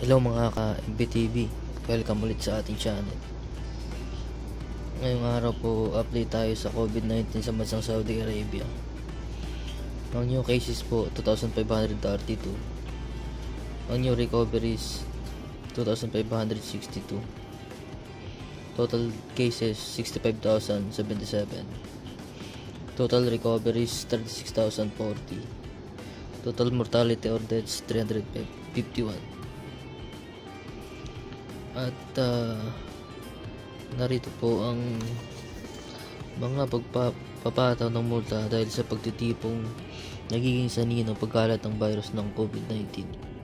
Hello mga ka-MPTV, welcome ulit sa ating channel. Ngayong araw po, update tayo sa COVID-19 sa bansang Saudi Arabia. Ang new cases po, 2,532. Ang new recoveries, 2,562. Total cases, 65,077. Total recoveries, 36,040. Total mortality or deaths, 351. At narito po ang mga pagpapataw ng multa dahil sa pagtitipong nagiging sanhi ng pagkalat ng virus ng COVID-19.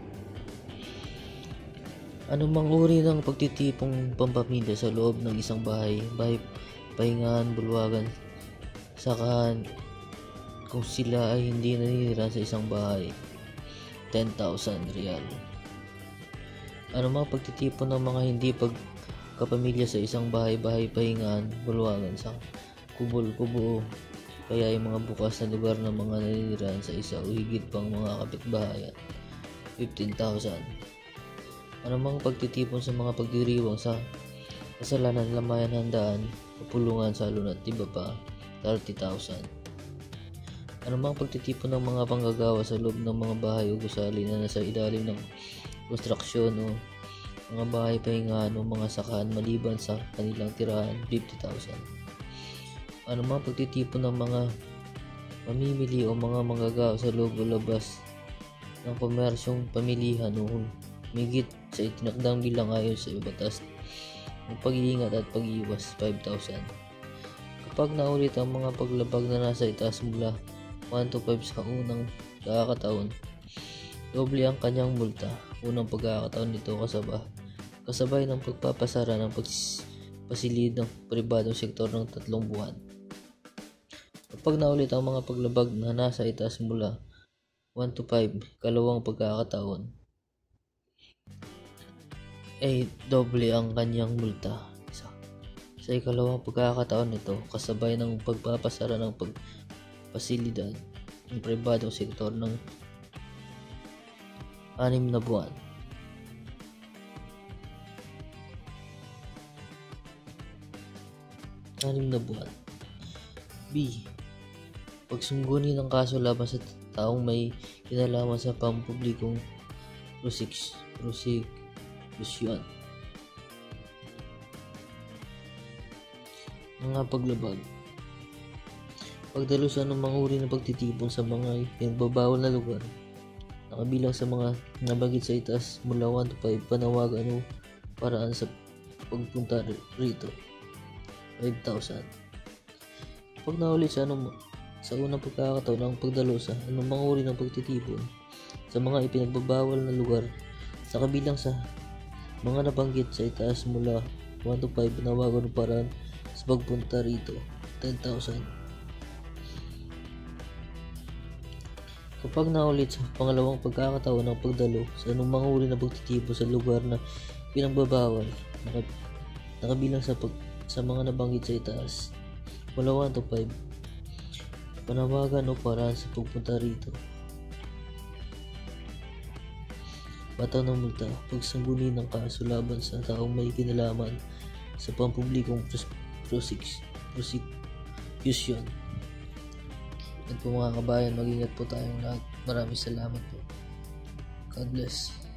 Anumang uri ng pagtitipong pampamilya sa loob ng isang bahay, pahingahan, bulwagan, sakahan, kung sila ay hindi naninira sa isang bahay, 10,000 riyal. Anumang pagtitipon ng mga hindi pagkapamilya sa isang bahay, pahingahan, bulwagan, sa kubo, kaya ay mga bukas na lugar ng mga naninirahan sa isa o higit pang mga kapitbahayan, 15,000. Anumang pagtitipon sa mga pagdiriwang sa kasalanan, lamayan, handaan, kapulungan, salon at iba pa, 30,000. Anumang pagtitipon ng mga panggagawa sa loob ng mga bahay o gusali na nasa ilalim ng konstruksyon o mga bahay pahingahan o mga sakahan maliban sa kanilang tirahan, 50,000. Anumang pagtitipon ng mga mamimili o mga manggagawa sa loob o labas ng komersyong pamilihan o higit sa itinakdang bilang ayon sa batas ng pag-iingat at pag-iwas, 5,000. Kapag naulit ang mga paglabag na nasa itaas mula 1 to 5 sa unang pagkakataon, doble ang kanyang multa. Unang pagkakataon nito kasabay ng pagpapasara ng pasilid ng pribadong sektor ng 3 buwan. Kapag naulit ang mga paglabag na nasa itaas mula 1 to 5, kalawang pagkakataon, ay doble ang kanyang multa. Sa ikalawang pagkakataon nito, kasabay ng pagpapasara ng pasilidad ng pribadong sektor ng 6 na buwan. B. Pagsunggunin ng kaso laban sa taong may kinalaman sa pampublikong prosekusyon. Mga paglabag, pagdalo sa anumang uri ng pagtitipon sa mga pinagbabawal na lugar, nakabilang sa mga nabanggit sa itaas mula 1 to 5, panawagan o paraan sa pagpunta rito, 5,000. Pag naulit sa unang pagkakataon ng pagdalo sa anumang uri ng pagtitipon sa mga ipinagbabawal na lugar, sa kabilang sa mga nabanggit sa itaas mula 1 to 5, panawagan o paraan sa pagpunta rito, 10,000. Kapag naulit sa pangalawang pagkakataon ng pagdalo sa anumang uri ng pagtitipon sa lugar na pinagbabawal, nakabilang sa mga nabanggit sa itaas mula 1 to 5, panawagan o paraan sa pagpunta rito, bataw ng multa, pagsanggunin ng kaso laban sa taong may kinalaman sa pampublikong prosekusyon. Yan po mga kabayan, mag-ingat po tayong lahat. Maraming salamat po. God bless.